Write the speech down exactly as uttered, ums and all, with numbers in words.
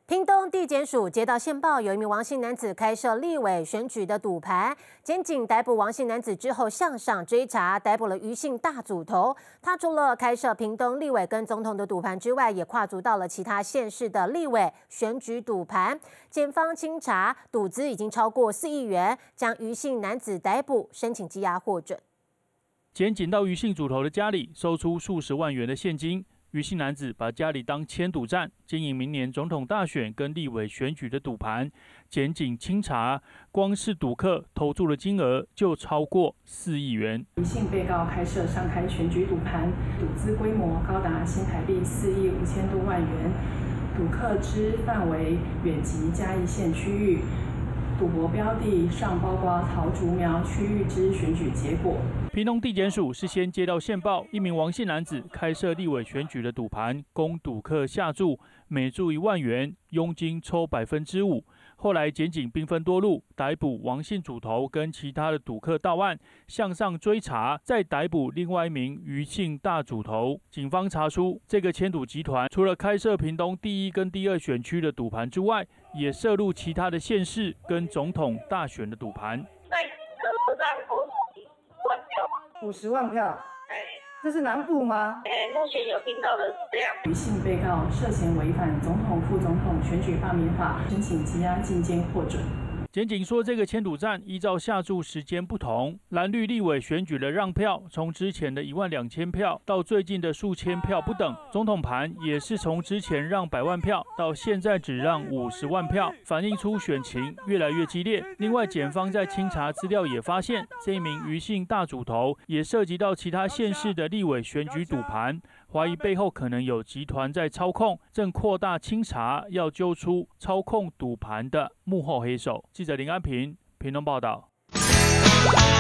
屏东地检署接到线报，有一名王姓男子开设立委选举的赌盘，检警逮捕王姓男子之后向上追查，逮捕了余姓大组头。他除了开设屏东立委跟总统的赌盘之外，也跨足到了其他县市的立委选举赌盘。检方清查赌资已经超过四亿元，将余姓男子逮捕，申请羁押获准。 检警到余姓组头的家里，搜出数十万元的现金。余姓男子把家里当签赌站，经营明年总统大选跟立委选举的赌盘。检警清查，光是赌客投注的金额就超过四亿元。 余姓被告开设上开选举赌盘，赌资规模高达新台币四亿五千多万元，赌客之范围远及嘉义县区域。赌博标的上包括桃竹苗区域之选举结果。 屏东地检署事先接到线报，一名王姓男子开设立委选举的赌盘，供赌客下注，每注一万元，佣金抽百分之五。后来检警兵分多路，逮捕王姓主头跟其他的赌客到案，向上追查，再逮捕另外一名余姓大主头。警方查出，这个签赌集团除了开设屏东第一跟第二选区的赌盘之外，也涉入其他的县市跟总统大选的赌盘。 在车上投万票， 五十万票。这是南部吗？ 哎，目前有听到的是这样。 余姓被告涉嫌违反总统、副总统选举罢免法，申请羁押进监获准。 检警说，这个签赌站依照下注时间不同，蓝绿立委选举的让票，从之前的一万两千票到最近的数千票不等。总统盘也是从之前让百万票到现在只让五十万票，反映出选情越来越激烈。另外，检方在清查资料也发现，这一名余姓大主头也涉及到其他县市的立委选举赌盘。怀疑背后可能有集团在操控，正扩大清查，要揪出操控赌盘的幕后黑手。记者林安平，屏东报道。